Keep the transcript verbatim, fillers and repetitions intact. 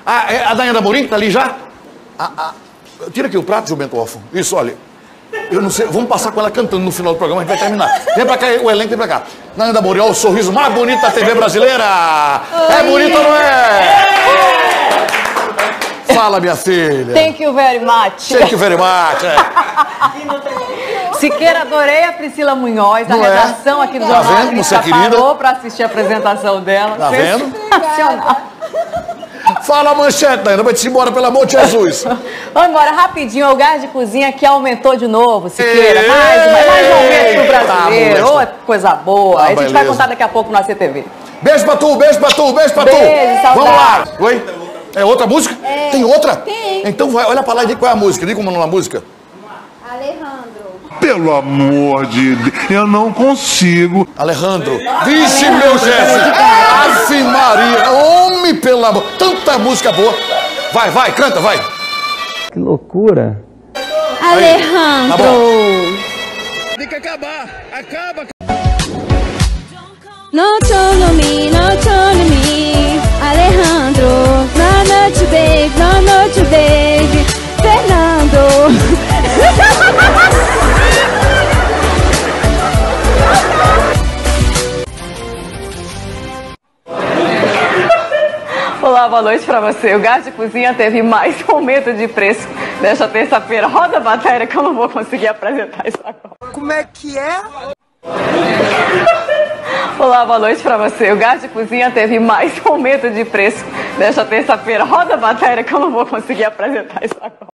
Ah, é a Daiane Amorim que tá ali já? Ah, ah, tira aqui o prato, Gilberto Orfo. Isso, olha. Eu não sei, vamos passar com ela cantando no final do programa, a gente vai terminar. Vem pra cá, o elenco vem pra cá. Daiane Amorim, olha o sorriso mais bonito da T V brasileira. Oi. É bonito ou não é? Fala, minha filha. Thank you very much. Thank you very much. É. Siqueira, adorei a Priscila Munhoz, não a redação é? aqui do tá Jornal vendo, Agrista parou pra assistir a apresentação dela. Tá vendo? Sensacional. Fala a manchete, Daiane, vai te embora, pelo amor de Jesus. Vamos embora, rapidinho, o gás de cozinha que aumentou de novo, Siqueira. Mais, mais, mais um aumento pro brasileiro. Tá, oh, coisa boa. Tá, a gente vai contar daqui a pouco no A C T V. Beijo pra tu, beijo pra tu, beijo pra tu. Beijo, saudade. Vamos lá. Oi? É outra música? É. Tem outra? Tem. Então vai, olha pra lá e diga qual é a música. Diga como é a música. Alejandro. Pelo amor de Deus, eu não consigo. Alejandro. Vixe, meu Jesus. Ave Maria. Homem, pelo amor. Tanta música boa. Vai, vai, canta, vai. Que loucura. Alejandro. Tá bom. Tem que acabar. Acaba. No turno me, no turno me. Alejandro. No noite, baby, no noite, baby. Fernando. Olá, boa noite pra você. O gás de cozinha teve mais aumento de preço nesta terça-feira. Roda a matéria que eu não vou conseguir apresentar isso agora. Como é que é? Olá, boa noite pra você. O gás de cozinha teve mais aumento de preço nesta terça-feira. Roda a matéria que eu não vou conseguir apresentar isso agora.